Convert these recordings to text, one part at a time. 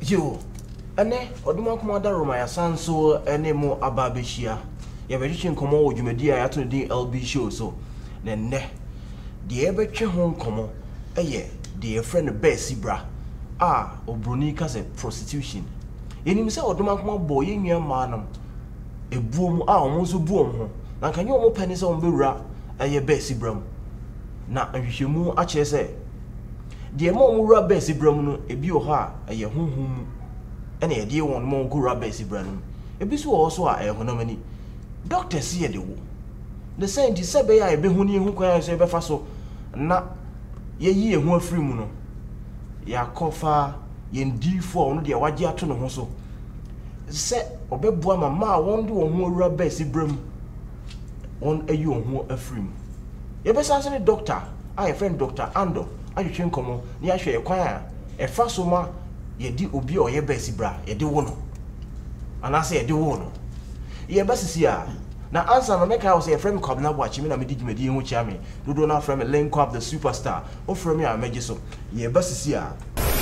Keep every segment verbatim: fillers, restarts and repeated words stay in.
Yo, ane oduma kuma da Roma ya sanso ene mo ababeshia. Ya beji nkomo wo dwumadi a yato din L B show so. Ne ne. De ebetwe ho nkomo eye de friend Bessie bra. Ah, obroni ka se prostitution. Yenim se oduma kuma boy yenua manam. Ebuom a omo so buom ho. Na kanye omo pani se omo bewura eye Bessie bram. Na ahwehwemu a kire se de mo omo wura Bessie bram no ebi o ha eye honhom ene ye de won mo go wura Bessie bram. Ebi so also a eye honamani. Doctor see de wo. The scientist say be ya ebe hu ni hu kwan so ebe fa so na ye yi ehu afiri mu no. Ya kofa ye ndi fo no de waje ato no ho so. Se obebua mama won de won hu wura Bessie bram. On ayi ohu afiri mu. Ye be san say doctor, I friend Doctor Ando, ayetwe nkomo ni ahwe ye kwan a e fa so ma ye di obi o ye Bessie bra, ye de wo no. Anase ye de wo no. Ye basisi a na answer no make I was a friend Kwabena watch me na me digimedi hu chia me dodo na friend link up the superstar o from me a meje so ye basisi a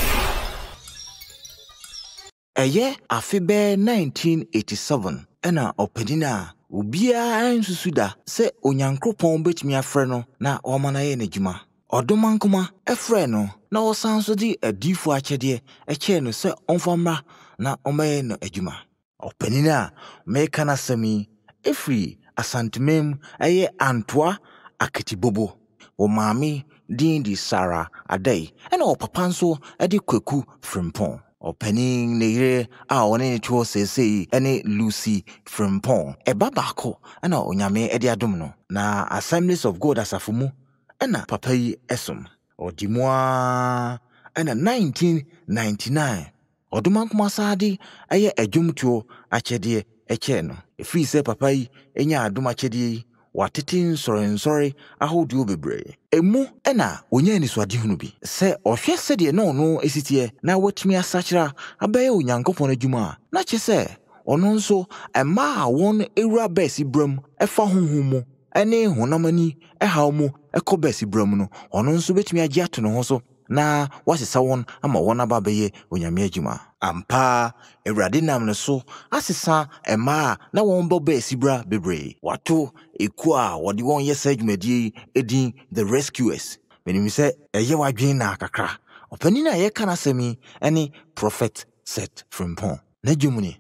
eye afibe nineteen eighty-seven ena openina obia ansusuda se onyankropon betimi afre no na o mana ye n'adwuma odomankoma efre no na o sanso di adifo akyede e che no se onfamra na o maye no adwuma openina meka na sami efri asantemem eye Antoa Aketibobo o mami din di Sarah Adai ena o papa nso ede Kwaku Frimpong opening neyre a woni cho sesei ene Lucy Frimpong e babako ena onyame ede adom no na Assemblies of God asafumu ena papa yi esom odimwa ena nineteen ninety-nine odumankuma saadi eye adwumtuo akyede eche no efi se papa yi enya adom akyede watetin sorensore ahodu bebre emu ena onya ni so ade hunu bi se ohwe se de no no esitie na watimi asachira abaye onyankopon adwuma na che se ono nso ema won ewura Bessie bram efa honhom mu ene honamani ehaw mu ekọ Bessie bram no ono nso betimi agi ato no ho so na wasesa won ama won ababaye onyame adwuma ampa ewrade nam ne so asesa ema na won bo Bessie bra bebre wato eku a wode won yesa adwumadi edin the rescuers menim se eye wadwen na kakra opani na ye kana semi ene Prophet Seth Frimpong na dwumuni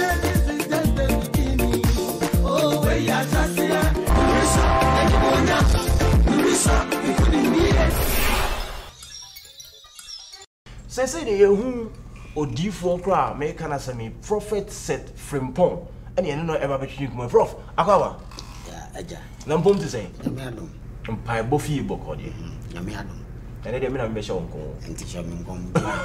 say say de yehu odifo kra me kana sami Prophet Seth Frimpong ene ene no eba betwi kuma prof akwa ya aja na mpom ti say nyame adom mpai bofi bokode nyame adom ene de me na me hye wonko enti hye me nkom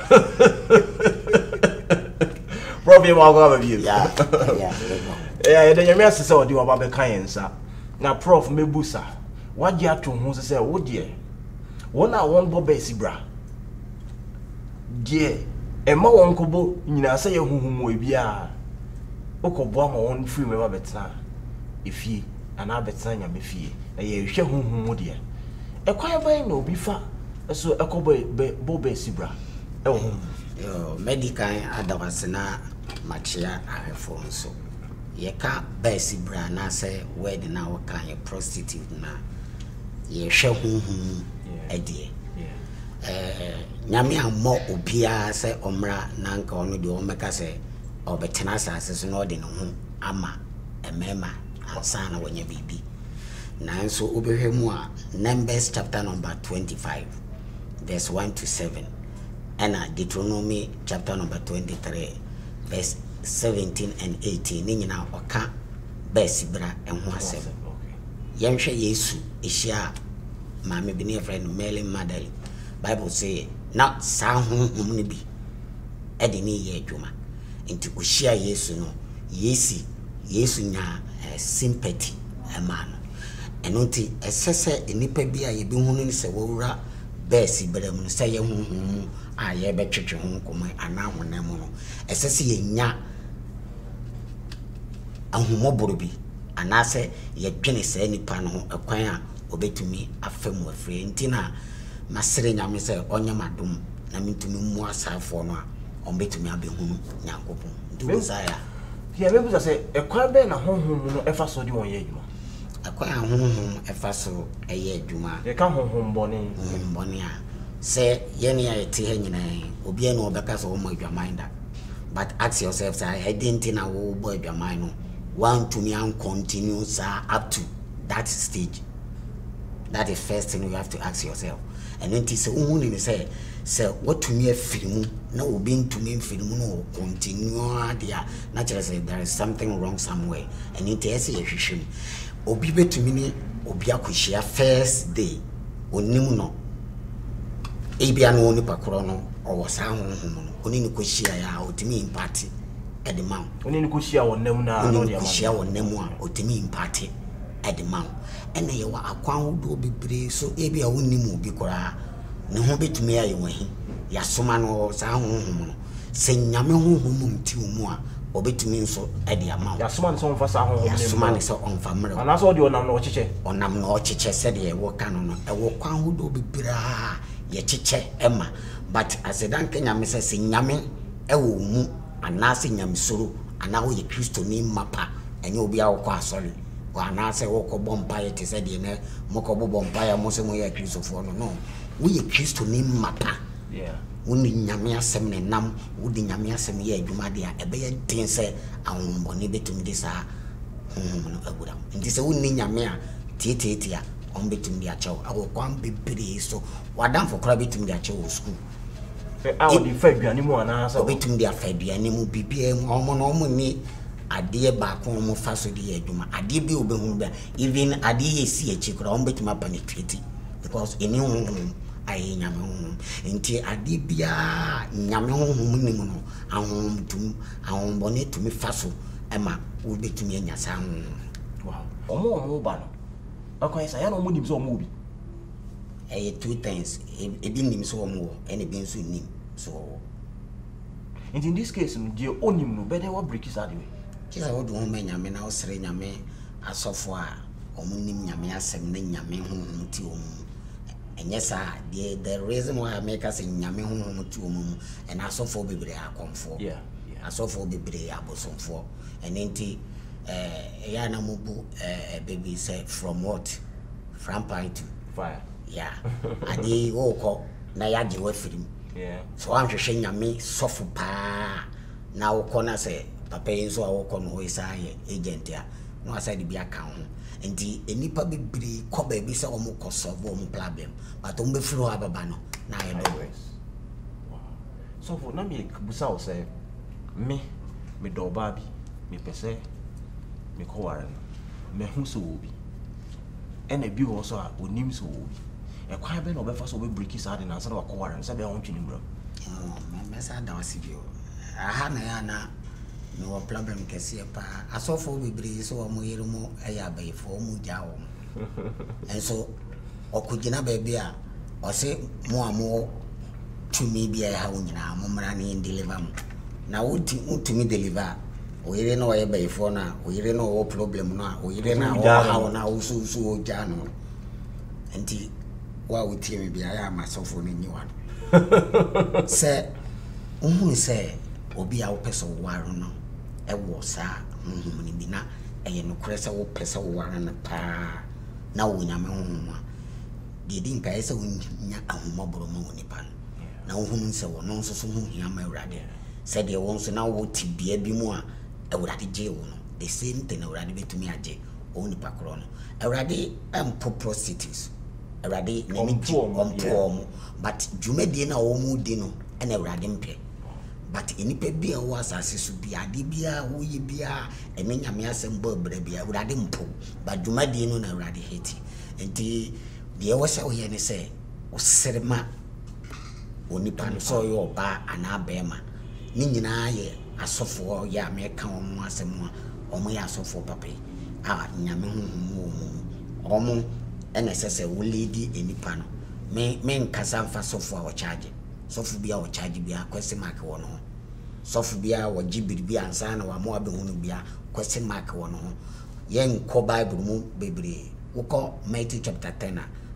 prof ye ma kwa bi ya ya ya ye de nyame asese odi wa ba be kan yensa na prof mebusa wagi ato ho se wo de wona won bo Bessie bra die ema won kobo nyina se ye huhumu ebia okobo ama won free me ba betna efie ana betna nya me fie na ye hwe huhumu de e kwan ban na obi fa so ekobo bo Bessie bra e wo yo medical adawasena machia ahefo nso ye ka Bessie bra na se word na wo kan ye prostitute na ye hwe huhumu edie eh nyame ammo obia se omra na nka ono de o meka se obetena asase so no de no ho ama emema ansa na wonya bibi na nso obehwemu a Numbers chapter number twenty-five verse one to seven and Deuteronomy chapter number twenty-three verse seventeen and eighteen ni nyina oka Bessie bra enho asem yenhwe Yesu ehia maame bi ne friend Mary Magdalene Bible say na sa honhom ne bi ede ni ye adwuma enti ohia Yesu no Yesu Yesu nya uh, sympathy amano eno nti esese enipa bi a ye bi hunu ni se wowura Bessie bra mu se ye honhom a ye betwetwe ho nkoma ana honam no esese ye nya ahumoboro bi anase ye dwene se nipa no ho ekwan a obetumi afemu afre nti na masere nyame se onyamadum na mitumi mu asafo no a on betumi abehunu Nyankopon nti Messiah ya me buza say ekwa be na honhom no efa so di won ye adwuma ekwa honhom efa so eye adwuma ye ka honhom bone honhom bone a say ye ne ya ti ha nyina obi ene obeka so mo adwaman da but ask yourself say I didn't know wo bo adwaman no want to me and continue sir up to that stage. That is first thing you have to ask yourself. And then say who ni say say what to me a film no being to me film no continue there naturally say there is something wrong somewhere and it is a hwehwem obi betumi ni obi akohia first day onim no ebia no ni pakoro no owo sa honhom no oni ni kohia ya otimi impact at the mouth oni ni kohia wonam na no dia kohia wonam a otimi impact at the mouth and ye wa akwan do bebre so ebia wonimu obi kora ne ho betumi aye wahi ya soma no sa honhom no se nyame honhom mti mu a obetumi nso e de ama ya soma nso mfa sa honhom ya soma ne so onfa mre ana so de onam no ocheche onam no ocheche se de wo ka no no e wo kwan ho do bebra ye cheche ema but asedan kenya me se nyame e wo mu ana se nyame soro ana wo ye Kristo ni mapa enye obi a wo kwa asori wana se wo ko bompa ye te se de ne mo ko bompa ya mo se mo ye Kristofo no no wo ye Kristo ni mapa yeah woni nyame asem ne nam wodi nyame asem ye adwuma de a ebe ye den se ahonbone betumi de sa honhom no agura nti se woni nyame a tietietia on betumi de achew awo kwan bebere so wadam for kra betumi de achew school e awo di fa aduane mu ana sa betumi de afa aduane mu bibia mu omo no omo ni ade ba ko mo fa so de adwuma ade bi obehunu ba even ade ye si echi kra on betumi penetrate because any honhom ayi nyame honhom nti ade bia nyame honhom ni mu no ahom tum ahom bone tumi fa so ema wo betumi anya sa honhom wow omo omo ba no akwa isa ya no mo nim so omo obi eh two things e bi nim so omo ene bi nso nim so in this case die onim no better what break is that way kisa wo do ho nyame na osere nyame asofo a omo nim nyame asem na nyame honhom ti omo enye sa the the reason why I make us nyame honhom ti omo and asofo bebre akomfo yeah yeah asofo bebre abosomfo and enti eh ya na mubu eh baby say from what from pine to fire yeah ade wo ko na ya je wa firim yeah so am hwehwe nyame sofo pa na wo ko na say papa yenso a wo ko no isa ye agent a no aside bi aka ho enti enipa bebre ko ba bi say o mo ko solve o mo problem but o mo be firo ababa no na ye do wow so for na me busa o say me me do ba bi me pese me ko ware me hu so obi ena bi wo so a onim so obi e kwa be no be fa so be break is hard na so wa ko ware so be won twini bro oh me me sa da wasibio aha na ya na no problem kesi pa asofo bebre so mo yere mo eya bayfo mo jawo enso okugina ba bia o se mo amo tumi bia ya wo nyina mo mra na deliver mo na wo ti utumi deliver o yere no ye bayfo na o yere no wo problem na o yere na o ha na wo so so o ja no enti wa wo ti mi bia ya masofo ni nyiwa se ohun se obi a wo pese wo waro no e wo sa honhom ni bi na e no kure se wo pese wo waro na pa na wo nyame honhom a de din ka ese wo nya ahomaboro ma woni pa na wo hunu se wo no nso so ho hia ma urade se de wo nso na wo ti bia bi mu a e urade je wo no the same thing urade betumi age o ni pa kro no urade am prostitutes urade na mi ji ompo but jumedie na wo mu di no e na urade mpe but enipa bia wo asase so bia de bia wo ye bia ene nyame asem ba bra bia urade mpo ba dwumadie no na urade heti enti bia wo se wo ye ne se wo serema onipa no so yo ba ana bema ni nyina ye asofo ya meka wo mu asem a omo ya asofo papa a nyame honhom wo omo ene sese wo lady enipa no me me nkasa mfa sofo a wo charge sofu bia wo charge bia question mark wo no sofu bia wo jibiri bia ansa na wa mo abehunu bia question mark wo no yen ko bible mu bebre wo ko Matthew chapter ten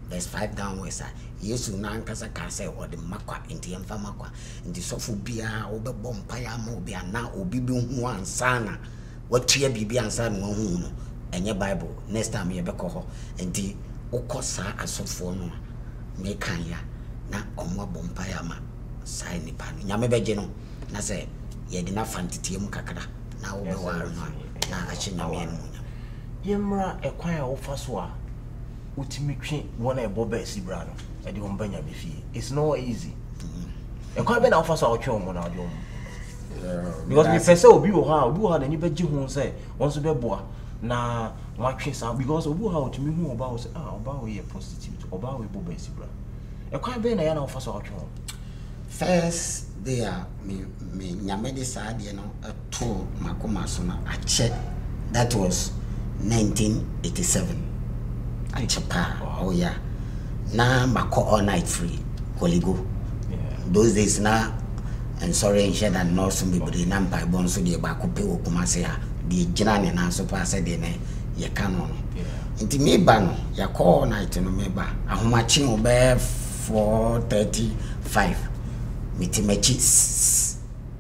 verse five downwards. Yesu na nkasa ka say o de makwa enti yemfa makwa enti sofo bia wo be bom pa ya ma obi ana obi bi hu ansa na watua bibi ansa na hu no enye Bible next time ye be ko ho enti ukosa asofo no me kan ya na omo bom pa ya ma sai ni pa nyame beje no na say ye de na fantiti mu kakra na wo be ware no na achi nyame enu yemra ekwan a wo fa so a utimi twe wona e boba esibra no e de ombanya be fie it's not easy ekwan be na wo fa so a wo twe omo na wo because me pese obi wo ha obi wo ha na ni beje hu say won so be boa na watwe sa because obi wo ha utimi hu oba wo say ah oba wo ye prostitute oba wo boba esibra ekwan be na ya na wo fa so a wo twe first they are me me nyame de sa de no to makoma so na ache that was nineteen eighty-seven. Achapa, oh yeah. Na mako all night free, Holy Go. Yeah. Those days na, and sorry, and shed and no some people in Nampa Bonso de Bakupe Okumasea, the Janani and so pass a day, ye canon. Into me ban, ya call all night no meba, a homaching obey four thirty five. Mitimechis,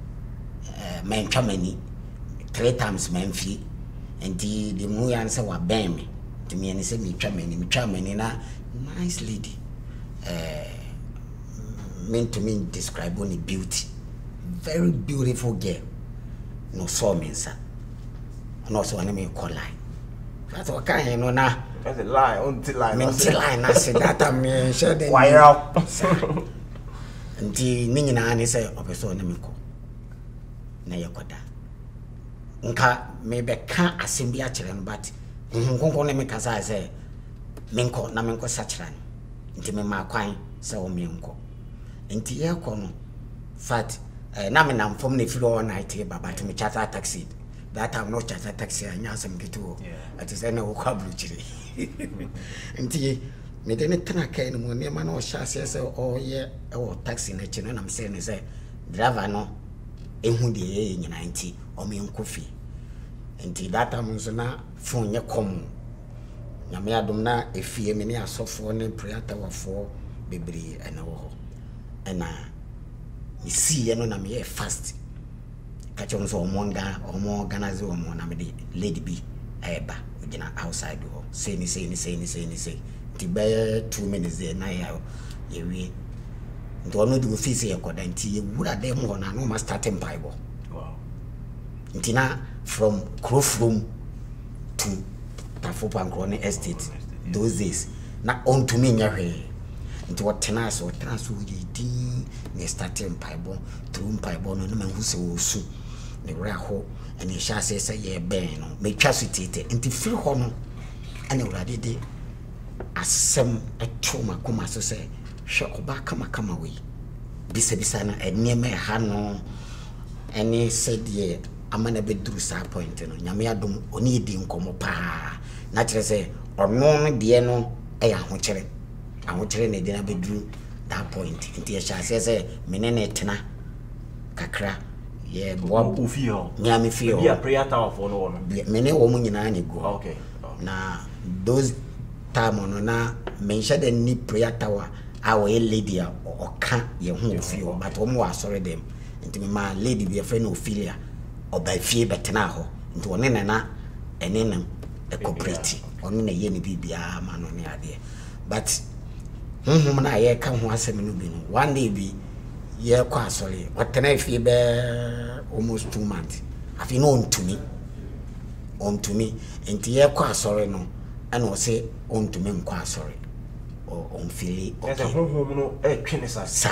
men chamani, three times men fee. And the the mu answer wa ben me to me and say me twa mani me twa mani na nice lady eh meant to me describe only beauty, very beautiful girl, no so me sir no so na me call line that's what kind you know na that's a lie until line until line na say that me share the wire up until me nyina na say opeso na me ko na yakoda nka me be ka asem a kire no but nkonko ne me kasa say menko na menko sachira nti me ma kwan say o menko nti ye ko no fat eh, na me na mfom na firo all night e baba to me charter taxi that time no charter taxi anya asem gitu at say na wo kwabru kire nti me de ne tana kai no ne ma na o sha say say o ye e wo taxi na chi no na me say ne say driver no ehu de ye nyina nti o me nkofi enti data munso na phone ye kom nyame adom na efie me ne asofo ne prayer tower fo bebre ena wo ho ena mi si ye no na me fast ka chon so omonga omo organize omo na me de lady bi eba ogina outside ho say ni say ni say ni say ni say ti be two minutes there na ya ye wi ndo no do office ye koda nti ye wura dem ho na no ma starting bible wow ntina from Croft Room to Tafopankron Estate those days na on to me nyahwe nti wotena so wotena so ye din ne starting bible through bible no na hu se wo su ne wra ho ene sha se se ye ben no me twa so tete nti firi ho no ane wrade de asem eto makoma so se hwe oba kama kama we bisa bisa na eneme ha no ene said ye amana bedru sa point no nyame adom oni di nkomo pa na kire se ono no de no e ya ho kire aho kire na de na bedru that point nti ya sha se se menene tena kakra ye bo ofi ho nyame fi ho ya prayer tower for no no mene wo mu nyina ni go okay na those time no na mention the ni prayer tower our lady o ka ye hu fi ho but wo mu asore dem nti me ma lady bi e fe no Ophelia oba fie betena ho nti woni na na ene nam e cooperate oni na ye ni bibia ma no ne ade but hum na ye ka ho asem no bi no one day bi ye kwa asori watena fie be almost two months afi no ontumi ontumi nti ye kwa asori no ana o se ontumi nkwa asori o on feel okay yes hum no e twene sa sa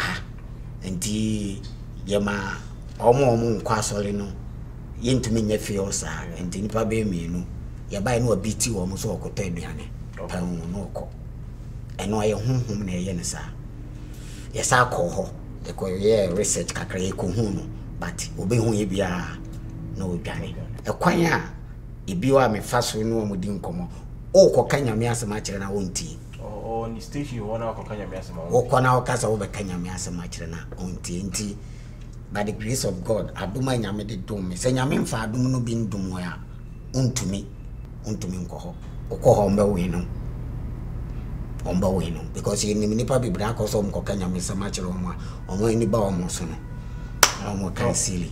nti ye ma omo omo nkwa asori no yentumi nya feel sa enti nipa be mienu ya bai no abiti wo mo so okoto aduane pa hu no ko eno aye honhom na ye ne sa ye sa ko ho e ko ye research kakra ye ko hu no but obe hu ye bia na odwane e kwan a ebiwa me faso no mo di nkomo o ko kanya me asema kire na onti o ni station you wanna ko kanya me asema o ko na o kasa wo be kanya me asema kire na onti enti by the grace of God aduma nyame de dum me se nyame mfa adum no bi ndum ya untumi untumi nko ho uko ho mbe we no omba we no because ye ni nipa bibra ko so mko kanya mesama chiro mo omo ni ba omo so no omo kan silly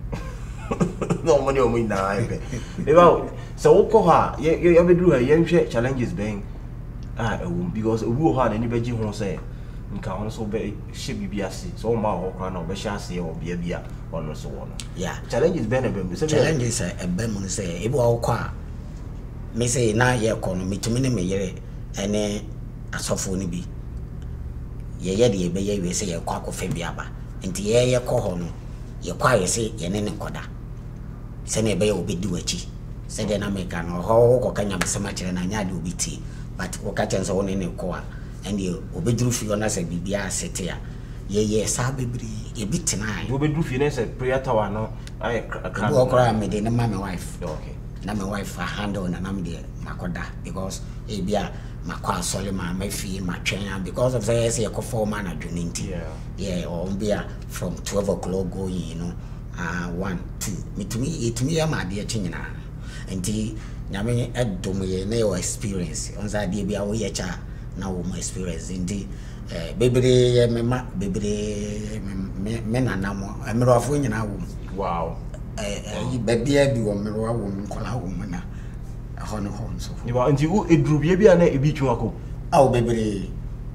no money omo na ibe eba so woko ha ye ye be duru ha ye nhwe challenges ben ah ewu because ewu ha na ni beji ho say nka hono so be hye bibia se so ma ho kra na obe hye ase o bia bia ono so wono yeah challenges ben e say challenges e be mo say ebu woko a me say na ye ko no mitumi ne me yere ene asofo ni bi ye ye de be ye we say ye kwa ko fa bia ba nti ye ye ko ho no ye kwa ye say ye ne ne koda se ne be ye obi di wachi se de na me ka no ho ko kanya mesema kire na nya de obi ti but wo ka chen so wo ne ne ko a ene obi duru fi ona se bibia asete a ye ye sa bebri ye bitina wo be duru fi ne se prayer tower no ai kan wo kra me de ne ma me wife okay na my wife a handle na nam de makoda because e bia makwa sole ma mafi ma twen because of say say ko form na dwuninti yeah yeah or bia from twelve o'clock go you know uh one two mitumi etumi ya ma de chinyina enti nyame edom ye na your experience onza de bia wo ye cha na wo my experience enti eh bebre ye mema bebre me na namo emerofo nyina wo wow eh bebia bi wo mero awo nkola wo na hono hon so ni ba nti u edru bia bia na ebi twa ko awo bebre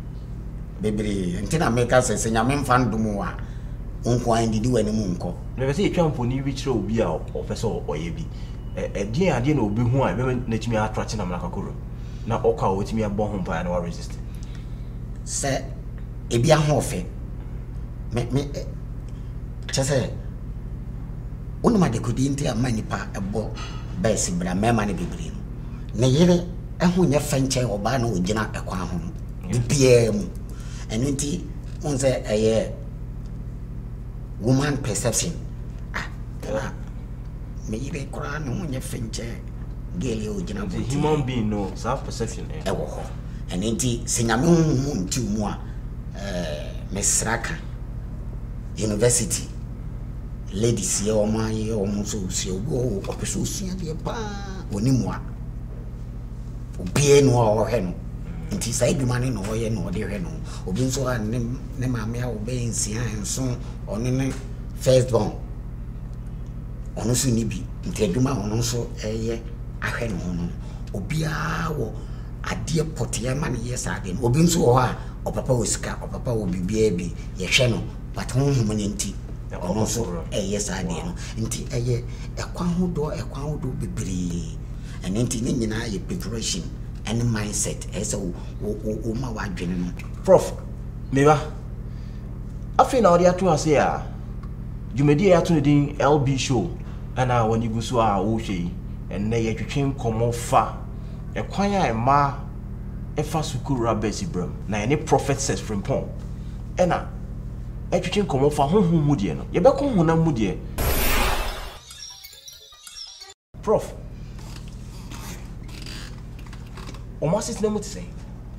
bebre ntina meka se se nyame mfa ndum wa onko an didi wani mu nko na be se etwa mponi bi kire obi a opeso oye bi eh die ade na obi hu a be na timi attract na mna kakoro na okwa o timi abon ho pa na wa resist se ebi ahofe me me chese onu ma de kodi nti amani pa ebo besi bra mema ne bibiri no ne yere ehu nya fanche oba na ogina ekwa ho bibia mu enu nti onse eye woman perception ah me yere kora no nya fanche gele ogina the human being no self perception e wo ho enu nti senyame hu nti mu a eh mesraka university ladies ye o ma ye o mu so si o go o peso sia de pa oni mu a obi enu o he no nti sai dwuma ne no ye no de he no obi nso a ne ne ma me a obi nsia enso oni ne first born ono so ni bi nti dwuma ono nso eye ahwe no no obi a wo ade potia ma ne ye sa de obi nso o ha o papa o sika o papa o bibia bi ye hwe no but honhom ne nti ono so eye sa de no nti eye ekwa hodo ekwa hodo bibiri ene nti ne nyina ye preparation and mindset esa o o ma wa dwene no prof meba afi na odi ato ase a jumedi ya to ne din L B show ana wani gusu a wo hwe enne ye twetwen komo fa ekwan a ema efa sukuru abesi bram na ene prophet says from pon ena etwetwen komo fa honhom mu de no ye be ko honam mu de prof o ma sit na mu say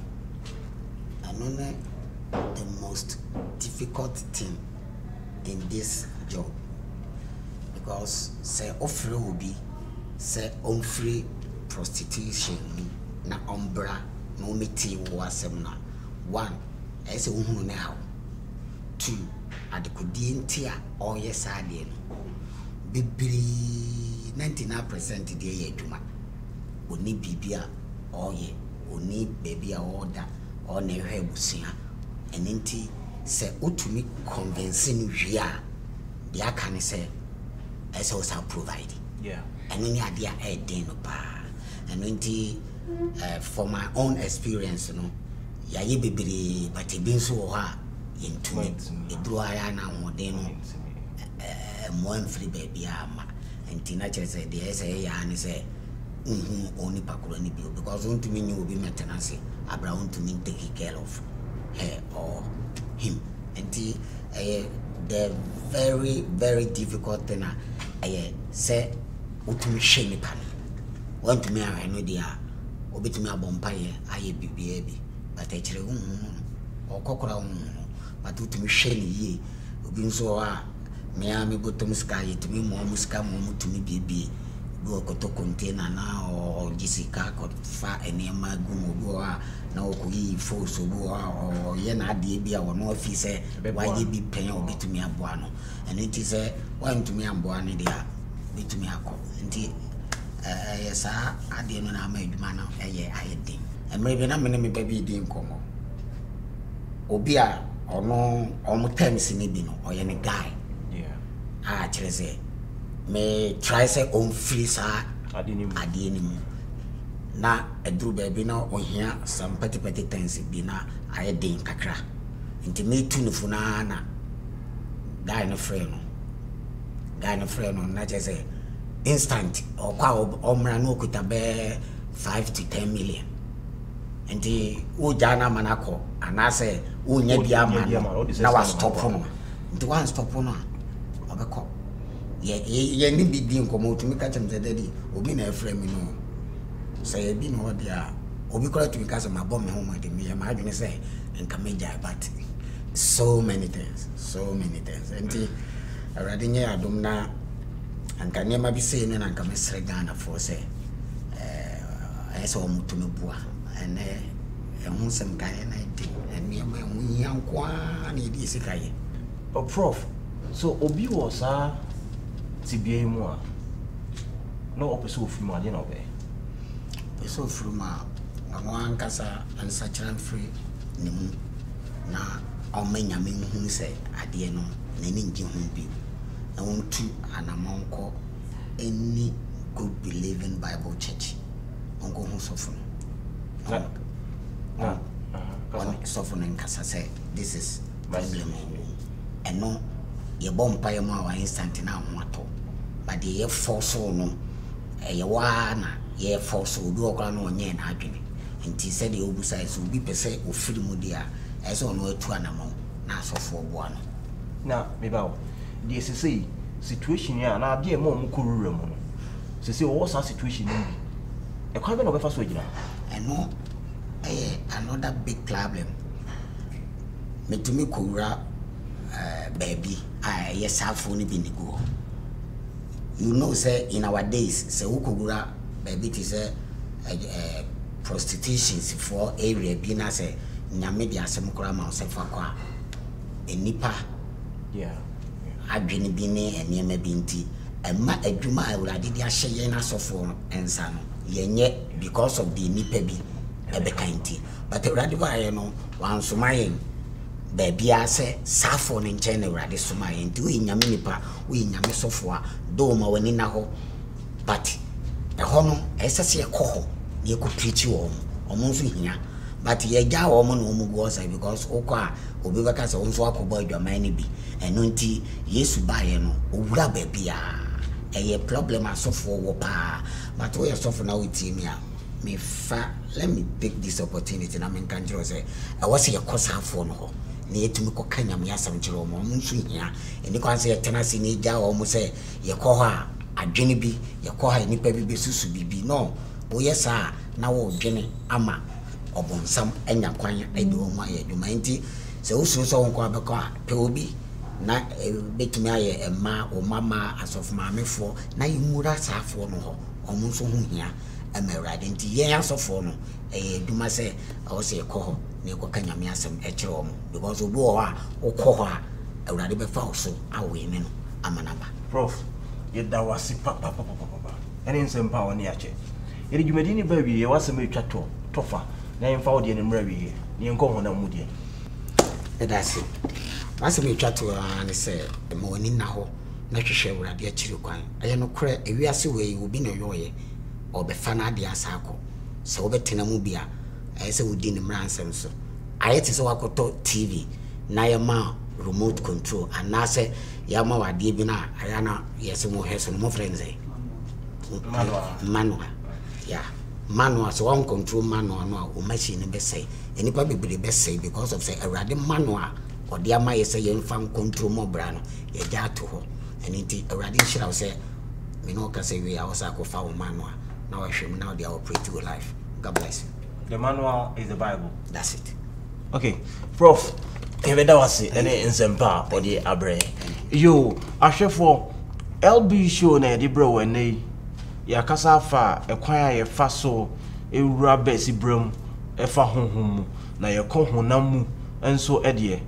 anone the most difficult thing in this job because say offer will be say on free prostitution na umbra no meti wasem na one I say uhunu na how two adekodi ntia o yes ade no bibiri ninety-nine percent de ye adwuma oni bibia o ye oni baby a order o na ehwe busia enenti se utumi convince ni hwe a de aka ne se ese o sa provide yeah eneni ade a e den no pa enenti uh, for my own experience no ya ye bibiri but e bin so ho a yentumi edru aya na hoden no eh mo amfri baby ama enti na chere se de ese ya ne se mhm oni pakuro ni bio because want to mean you be maintenance abra want to mean take care of her or him enti eh the very very difficult thing eh say utumi hwe ni pan want to me ahwe no dia obetumi abompa ye aye bibia bi but e kire mhm okokora mhm but utumi hwe ni ye obi nso a me a me botom sky tumi mo musika mo mutumi bibie do ko container na o jisika ko fa enema gumu do a na o ko yi force bo a o ye na ade bia wo no office wa ye bi pen o betumi aboa no and it is a want to me aboa ne dia betumi akọ nti eh yes a ade no na ma adwuma no eye ayedin emre bi na me ne me ba bi din komo obi a ono omo terms ni bi no o ye ne guy yeah ah kire say me try say on free sa ade ni ade ni na edru ba bi na ohia some petty petty things bi na ayedin kakra nti me tu no funa na guy no friend no guy no friend no na say instant or kwa omra no kuta be five to ten million nti wo jana manako anase wo nya bia man na wa stop no nti one stop no obeko ye ye ni bi di nkomo tumi ka chem ze dedi obi na frame no say bi no dia obi kora tumi ka se mabom me homo de me ma adwene say nka meja but so many things so many things nti already nya adom na anka nema bi say ne anka mesre Ghana for say eh eso mutumi bua ene ehun sem kan na di ene ma hu yankwa na di sikaye oh prof so obi was a tibia mu a no opeso ofuru ade na obe eso ofuru ma ngwan kasa ansa chiran free ni mu na omenya me hu say ade no na ni ngi hu bi na won tu anamonko any good believing Bible church onko hu sofo na na uh sofo na nkasa say this is problem and no ye bompa ye ma wa instant na ho ato but ye force no ye wa na ye force obi okra na onye na adwene nti said the obusa so obi pese ofiri mu dia e so no atu anamo na sofo obo ano na me bawo the say situation ya na ade e mo mu korura mu no se se wo sa situation ni e kwa be no be fa so gina and no eh another big problem me to me korura uh baby ah yes afo ni bi ni go you know say in our days say wo korura baby ti say uh, prostitution for area bi na say nyame bi asem kora ma se fa kwa enipa yeah adwene bi ne enema bi nti emma adwuma awurade di ahye ye na sofo ensa no yenye because of the nipa bi ebeka nti but awurade ba ye no wan somayen baby ase safo ne nche na awurade somayen nti we nyame nipa we nyame sofo a do ma wani na ho but e ho no esese ekoho ne ko preach wo omo nso hia but ye ja wo mo no mu go say because okwa obi baka say onso akoba adwaman ni bi eno nti Yesu ba ye no owura ba bia eye problem asofo wo pa but we asofo na we me a me fa let me take this opportunity na me kan jiro say I was ye kosafo no ho na yetumi ko kanyam yasam jiro mo nso hia eni kwa say tenase ni ja wo mo say ye ko ho a adwene bi ye ko ha nipa bi besusu bibi no wo yesa na wo dwene ama obonsam enya kwanya ede wo ma ye dwuma nti se usu so won ko abeko a pe obi na betumi aye ema o mama asof maamefo na yimura safo no ho omo so hu hia emerade nti ye asofo no eh dwuma se o se ko ho na ko kanyame asem e kire omo because obi wo a ukọ ho a awurade be fa so awe ne no amanaba prof ye da wasi papa papa papa ene nsempa woni ache ere dwumadini ba wi ye wasem etwa to tofa na yemfa wo de ne mra wi ye nko ho na mu de that's it wasem etwa to an say mo woni na ho na hwehwe awurade akire kwan aye no kore ewiase we obi na yoye obefa na ade asako se obetena mu bia aye se wodi ne mra nsem so aye te se wakoto T V na yema remote control anase yama wade bi na aya na yese mo heso no mo friends eh manual manual yeah manual so one control manual no o machine be say enipa bebre be say because of say awurade manual or the ama yese ye mfam control mo bra no ye ja to ho enti awurade shira say me no ka say we a wasa ko fa manual now I show now they are operating your life. God bless you. The manual is the Bible. That's it. Okay, Prof. Eveda wasi ene nsempa odi abre. Yo, ahwefo L B show na de bro ene yakasa afa ekwan a yefa so ewura besi bram efa honhom mu na yekɔ honam mu enso edie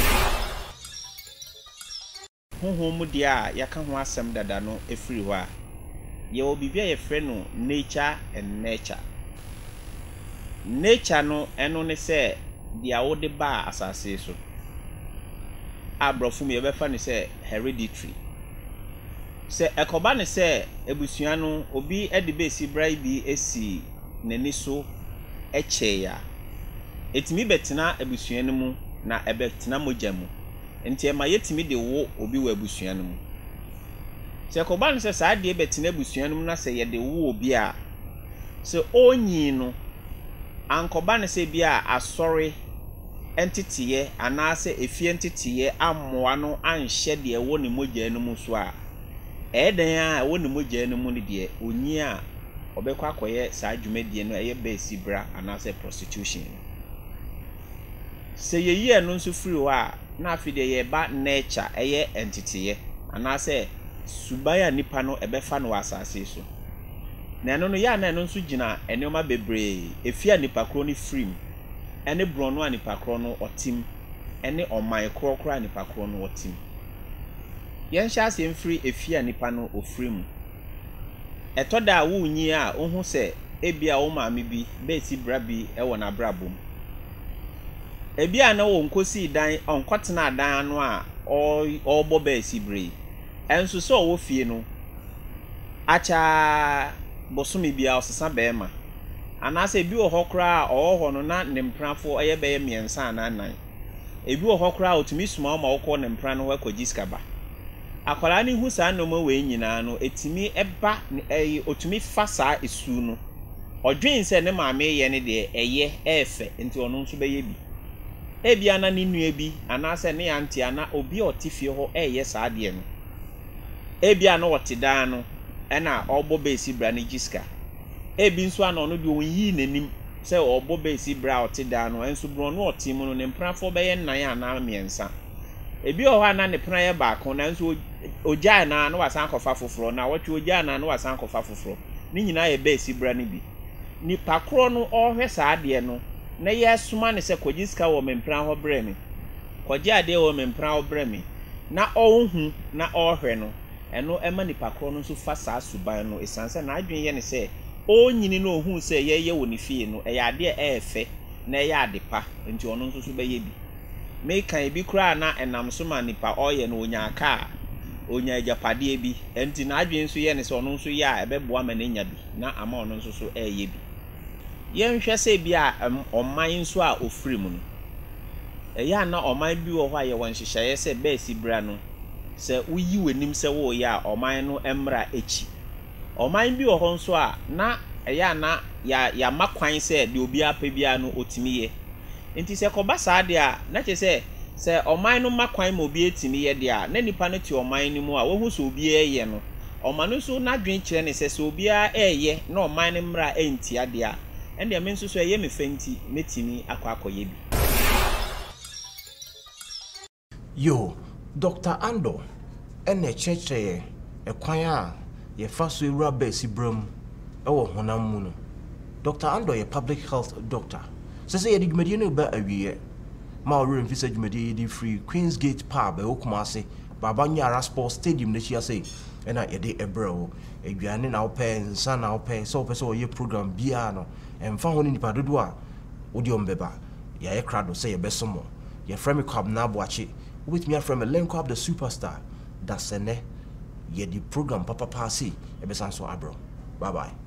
honhom mu dia yaka ho asɛm dada no efiri hɔ a ye obibia ye frɛ no nature and nurture. Nature no eno ne sɛ dia wo de ba asase so abrɔfo me yɛbɛfa ne sɛ hereditary. Sɛ ɛkɔba ne sɛ ebusua no obi ɛde besi brai bi esi n'ani so ɛkyɛ ya etimi betena ebusua no mu na ɛbɛtena mogya mu nti ɛma yɛtimi de wo obi wɔ ebusua no mu. Sɛ ɛkɔba ne sɛ saa de betena ebusua no mu na sɛ yɛde wo obi a sɛ onyi no ankɔba ne sɛ bi a asɔre entitiye anaasɛ efie entitiye ammoa no anhyɛ de ɛwɔ ne mogya no mu so a ɛdan a ɛwɔ ne mogya no mu ne de onyi a ɔbɛkɔ akɔyɛ saa dwumadie no ɛyɛ bɛsi bra anaasɛ prostitution. Sɛ yeyi ɛno nso firi hɔ a na afi de yɛba nature ɛyɛ entitiye anaasɛ suban a nipa no ɛbɛfa no wɔ asase so. Na ɛno no yɛ na ɛno nso gyina ɛnneɛma bebree efie a nipa kro ne frim ɛne brono a nipa kro no ɔtim ɛne ɔman krokro a nipa kro no ɔtim. Yɛn hyɛ ase mfiri efie a nipa no ofrim. Ɛtɔ da wo nyi a ohu sɛ ebia wo maame bi bɛsi bra bi ɛwɔ na brabom. Ebia na wo nkosi dan onkɔtena dan no a ɔbɔ bɛsi bre. Ɛnso sɛ ɔwɔ fie no acha bosumi bia osesa bɛɛma anaasɛ ebi wɔ hɔ koraa ɔwɔ hɔ no na ne mprafo ɛyɛ bɛyɛ miɛnsa na nan. Ebi wɔ hɔ koraa otumi suma ma wɔkɔ ne mpra no wɔkɔ giskaba. Akwara ne hu saa nnoma wei nyinaa no etimi ɛba ɛyi otumi fa saa esu no ɔdwen sɛ ne maame yɛ ne de ɛyɛ ɛɛfɛ nti ɔno nso bɛyɛ bi. Ebia na ne nua bi anaasɛ ne auntie ana obi ɔte fie hɔ ɛyɛ saa deɛ no. Ebia na ɔte dan no ɛna ɔbɔ bɛsi bra ne giska. Ebi nso ana ɔno de onyi n'anim sɛ ɔbɔ bɛsi bra ɔte dan no enso bro no ɔte mu no ne mprafo bɛyɛ nan ana miɛnsa. Ebi wɔ hɔ ana ne pran yɛ baako na nso ogya na na wasan kɔfa foforo na wɔtwe ogya na na wasan kɔfa foforo. Ne nyinaa yɛ bɛsi bra ne bi. Nipa kro no ɔhwɛ saa deɛ no na yɛ soma ne sɛ kɔgiska wɔ mempran hɔ brɛ me. Kɔgye ade wɔ mempran hɔ brɛ me. Na ɔhu na ɔhwɛ no ɛno ɛma nipa kro no nso fa saa suban no esanse na adwen yɛ ne sɛ onyini no ohu sɛ yɛyɛ wɔ ne fie no ɛyɛ ade ɛɛfɛ na ɛyɛ adepa nti ɔno nso so bɛyɛ bi. Meka ebi kura na ɛnam so ma nipa ɔyɛ no onya aka onya agyapadeɛ bi enti na adwen nso yɛ ne sɛ ɔno nso yɛ a ɛbɛboa ma n'enya bi na ama ɔno nso so ɛyɛ bi. Yɛnhwɛ sɛ bi a ɔman nso a ofiri mu no ɛyɛ na ɔman bi wɔ hɔ a yɛ wɔn hyehyɛeɛ sɛ bɛsi bra no sɛ uyi w'anim sɛ wo yɛ a ɔman no emra echi. Ɔman bi wɔ hɔ nso a na ɛyɛ na ya ya makwan sɛ de obi apɛ bia no otimi yɛ. Nti sɛ kɔba saa de a na kyɛ sɛ sɛ ɔman no makwan ma obi etimi yɛ de a na nipa no te ɔman no mu a wo hu sɛ obi ɛyɛ no ɔman no so na dwen kyerɛ ne sɛ sɛ obi a ɛyɛ na ɔman no mra ɛnti ade a ɛnde me nso so ɛyɛ me fɛnti metimi akɔ akɔyɛ bi. Yo, Doctor Ando, ene cheche ekwan a ye fa so ewura bɛsi bram ɛwɔ honam mu no. Doctor Ando ye public health doctor. Se se ye di dwumadie no ba awiye. Ma ɔre mfi sɛ dwumadie di free Queen's Gate Pub ɛwɔ Kumase, Baba Nyara Sports Stadium ne chia sei. Ɛna ye de ebrɛwo, aduane na wopɛ, nsa na wopɛ, sɛ wopɛ sɛ ɔyɛ program bia no. Ɛmfa ho ne nipa dodo a wodi ombeba. Ya ye krado sɛ ye bɛsomo. Ye frame club na aboache. With me from a link up the superstar. That's a ne. Ye the program papa pasi. Ebe sanso abro. Bye bye.